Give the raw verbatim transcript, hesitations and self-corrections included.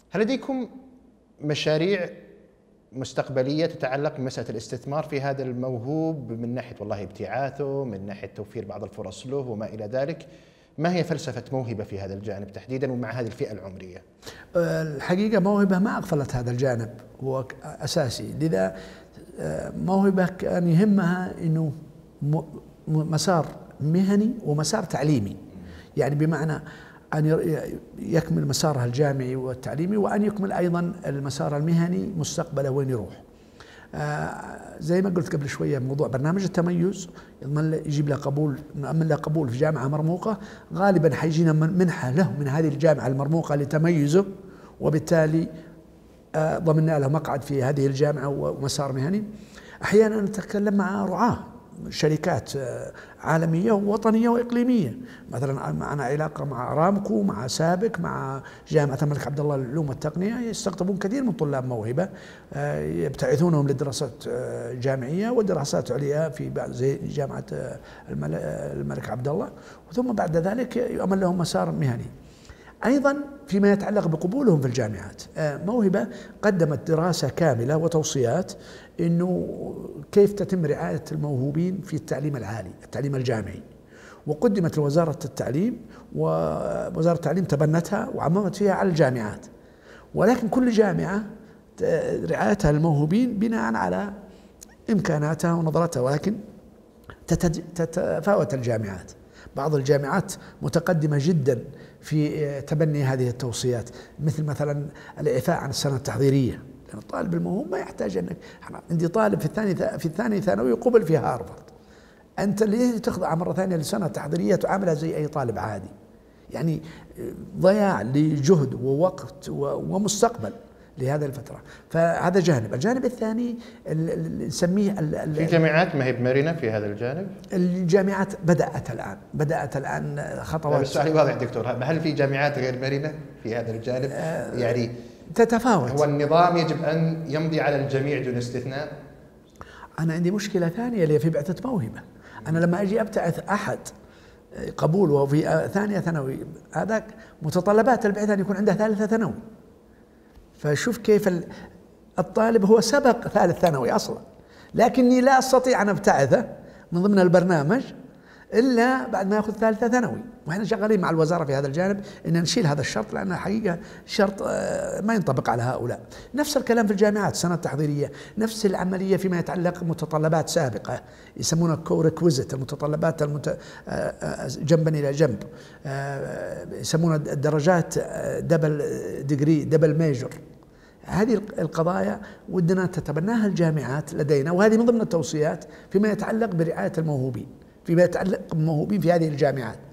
هل لديكم مشاريع مستقبلية تتعلق بمسألة الاستثمار في هذا الموهوب من ناحية والله ابتعاثه، من ناحية توفير بعض الفرص له وما إلى ذلك؟ ما هي فلسفة موهبة في هذا الجانب تحديدا ومع هذه الفئة العمرية؟ الحقيقة موهبة ما أغفلت هذا الجانب، هو أساسي. لذا موهبة كان يهمها أنه مسار مهني ومسار تعليمي، يعني بمعنى أن يكمل مسارها الجامعي والتعليمي وأن يكمل أيضا المسار المهني مستقبله وين يروح. آه زي ما قلت قبل شوية، موضوع برنامج التميز يضمن يجيب له قبول، نأمن له قبول في جامعة مرموقة، غالبا حيجينا منحة له من هذه الجامعة المرموقة لتميزه، وبالتالي آه ضمننا له مقعد في هذه الجامعة ومسار مهني. أحيانا نتكلم مع رعاة شركات عالمية ووطنية وإقليمية، مثلا معنا علاقة مع أرامكو، مع سابك، مع جامعة الملك عبد الله للعلوم والتقنية، يستقطبون كثير من طلاب موهبة يبتعثونهم للدراسات جامعية ودراسات عليا في زي جامعة الملك عبد الله، ثم بعد ذلك يؤمن لهم مسار مهني. أيضا فيما يتعلق بقبولهم في الجامعات، موهبة قدمت دراسة كاملة وتوصيات إنه كيف تتم رعاية الموهوبين في التعليم العالي، التعليم الجامعي، وقدمت لوزارة التعليم، ووزارة التعليم تبنتها وعممت فيها على الجامعات، ولكن كل جامعة رعايتها للموهوبين بناء على إمكاناتها ونظرتها، ولكن تتفاوت الجامعات. بعض الجامعات متقدمة جدا في تبني هذه التوصيات، مثل مثلا الإعفاء عن السنة التحضيرية، لأن الطالب الموهوب ما يحتاج أنك، عندي طالب في الثاني في الثاني ثانوي قبل في هارفارد، أنت ليه تخضع مرة ثانية للسنة التحضيرية تعاملها زي أي طالب عادي؟ يعني ضياع لجهد ووقت ومستقبل لهذه الفترة. فهذا جانب. الجانب الثاني اللي نسميه في جامعات ما هي بمرنة في هذا الجانب؟ الجامعات بدأت الآن بدأت الآن خطوات. السؤال واضح دكتور، هل في جامعات غير مرنة في هذا الجانب؟ آه يعني تتفاوت. هو النظام يجب أن يمضي على الجميع دون استثناء؟ أنا عندي مشكلة ثانية اللي في بعثة موهبة. أنا لما أجي أبتعث أحد قبول وهو في ثانية ثانوي، هذاك متطلبات البعثة أن يكون عنده ثالثة ثانوي. فشوف كيف الطالب هو سبق ثالث ثانوي أصلا، لكني لا أستطيع أن أبتعثه من ضمن البرنامج إلا بعد ما يأخذ ثالثة ثانوي. وإحنا شغالين مع الوزارة في هذا الجانب إن نشيل هذا الشرط، لأنه حقيقة شرط ما ينطبق على هؤلاء. نفس الكلام في الجامعات، السنة التحضيرية نفس العملية فيما يتعلق متطلبات سابقة يسمونها كوريكويزيت، المتطلبات المت... جنبا إلى جنب، يسمونها الدرجات دبل ديجري دبل ميجر. هذه القضايا ودنا تتبناها الجامعات لدينا، وهذه من ضمن التوصيات فيما يتعلق برعاية الموهوبين، فيما يتعلق بالموهوبين في هذه الجامعات.